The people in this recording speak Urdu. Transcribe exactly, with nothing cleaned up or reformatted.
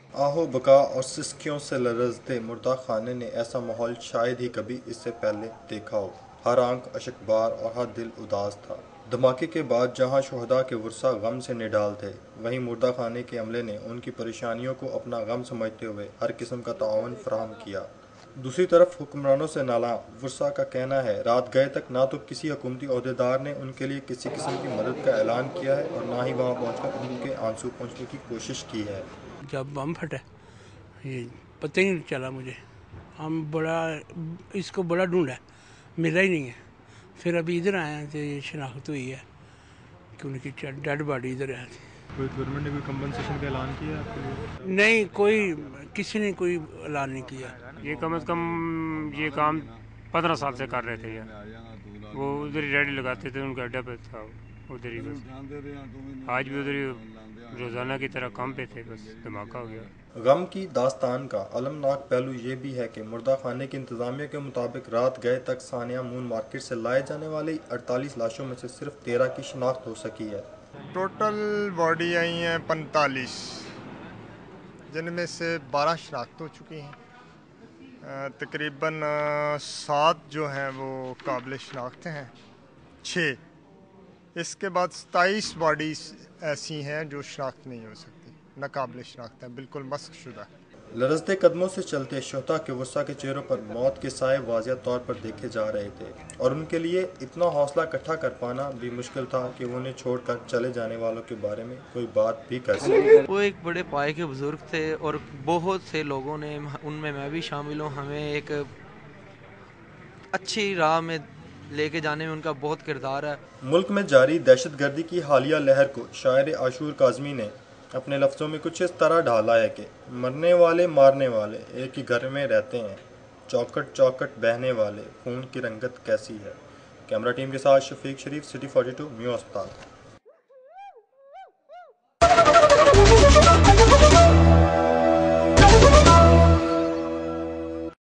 آہو بکا اور سسکیوں سے لرزتے مردہ خانے نے ایسا ماحول شاید ہی کبھی اس سے پہلے دیکھا ہو۔ ہر آنکھ اشکبار اور ہر دل اداس تھا۔ دھماکے کے بعد جہاں شہداء کے ورثاء غم سے نڈال تھے، وہیں مردہ خانے کے عملے نے ان کی پریشانیوں کو اپنا غم سمجھتے ہوئے ہر قسم کا تعاون فراہم کیا۔ دوسری طرف حکمرانوں سے نالاں ورثاء کا کہنا ہے رات گئے تک نہ تو کسی حکومتی عہدیدار نے ان کے لیے کسی قسم کی مدد کا اعلان کیا ہے اور نہ ہی وہاں پہنچ کر ان کے آنسو پہنچنے کی کوشش کی ہے۔ جب بم پھٹا یہ پتہ ہی نہیں چلا مجھے، ہم بڑا اس کو بڑا ڈھونڈا ملا ہی نہیں ہے۔ پھر ابھی ادھر آئے ہیں تو یہ شناخت ہوئی ہے کہ ان کی ڈیڈ باڈی ادھر ہے۔ کوئی گورنمنٹ نے کوئی کمپنسیشن کا اعلان کیا ہے آپ کے لیے؟ نہیں، کوئی کسی نے کوئی اعلان نہیں کیا۔ یہ کم از کم یہ کام پندرہ سال سے کر رہے تھے یار، وہ ادھر ہی ریڈی لگاتے تھے، ان کا اڈا پہ تھا ادھر ہی، بس آج بھی ادھر ہی روزانہ کی طرح کام پہ تھے، بس دھماکہ ہو گیا۔ غم کی داستان کا المناک پہلو یہ بھی ہے کہ مردہ خانے کی انتظامیہ کے مطابق رات گئے تک سانیہ مون مارکیٹ سے لائے جانے والی اڑتالیس لاشوں میں سے صرف تیرہ کی شناخت ہو سکی ہے۔ ٹوٹل باڈی آئی ہیں پینتالیس، جن میں سے بارہ شناخت ہو چکی ہیں، تقریباً سات جو ہیں وہ قابل شناخت ہیں، چھ اس کے بعد ستائیس باڈیز ایسی ہیں جو شناخت نہیں ہو سکتی، ناقابل شناخت ہیں، بالکل مسخ شدہ۔ لرزتے قدموں سے چلتے شہداء کے ورثاء کے چہروں پر موت کے سائے واضح طور پر دیکھے جا رہے تھے، اور ان کے لیے اتنا حوصلہ اکٹھا کر پانا بھی مشکل تھا کہ وہ انہیں چھوڑ کر چلے جانے والوں کے بارے میں کوئی بات بھی کر سکے۔ وہ ایک بڑے پائے کے بزرگ تھے اور بہت سے لوگوں نے، ان میں میں بھی شامل ہوں، ہمیں ایک اچھی راہ میں لے کے جانے میں ان کا بہت کردار ہے۔ ملک میں جاری دہشت گردی کی حالیہ لہر کو شاعر عاشور کاظمی نے اپنے لفظوں میں کچھ اس طرح ڈھالا ہے کہ مرنے والے مارنے والے ایک ہی گھر میں رہتے ہیں، چوکٹ چوکٹ بہنے والے خون کی رنگت کیسی ہے۔ کیمرہ ٹیم کے ساتھ Shafiq Sharif, city forty two, Mayo اسپتال۔